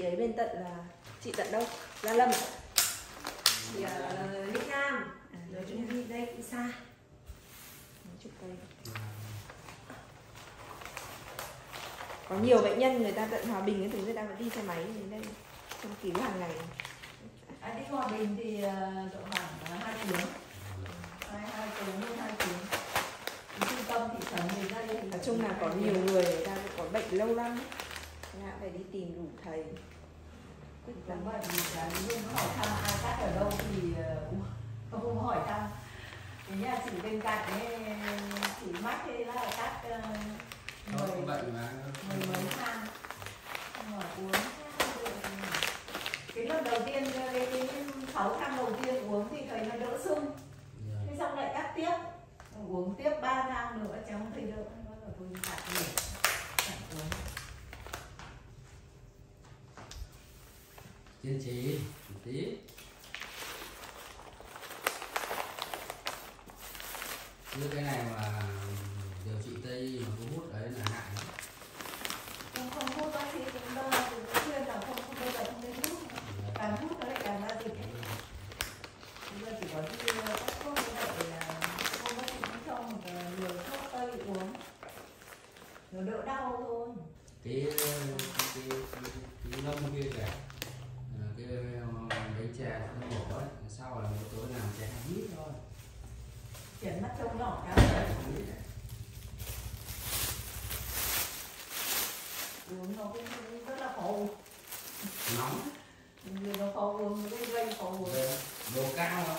ấy bên tận là chị tận đâu? Gia Lâm. Chị ở Lĩnh Nam. Rồi chúng đi đây cũng xa. Chụp đây. Có nhiều bệnh nhân người ta tận Hòa Bình cái thứ người ta vẫn đi xe máy đến đây trong cứu hàng ngày. Đi Hòa Bình thì độ khoảng 2 tiếng. 2 tiếng hơn 2 tiếng. Trung tâm thị trấn về đây thì nói chung là có nhiều người ta có bệnh lâu lắm. Nhà phải đi tìm đủ thầy. Đúng vậy, vì là luôn hỏi thăm ai cắt ở đâu thì không hỏi thăm. Thế nhà chị bên cạnh ấy, chị mắc thế là cắt mười mấy tháng. Mà uống cái lần đầu tiên, cái 6 tháng đầu tiên uống thì thấy nó đỡ sưng. Thế xong lại cắt tiếp. Uống tiếp 3 tháng nữa cháu không thấy đỡ. Nó là tôi cắt nhiều. Cắt uống. Kiên trì một tí. Chứ cái này mà điều trị Tây y mà cứ hút đấy là hại lắm. Không hút bác sĩ cũng đâu cũng khuyên là không bây giờ không nên hút. Càng hút nó lại càng ra dịch. Bây giờ chỉ có đi các thuốc như vậy là không bác sĩ cũng cho một liều thuốc Tây uống. Nó đỡ đau thôi. Cái lông kia kìa, cái bánh chè nó bổ ấy, sau là một tối làm chè hít thôi. Chuyển mắt trông nhỏ cái uống nó cũng rất là khó uống. Nóng. Nó khó uống, nó gây khó uống. Độ cao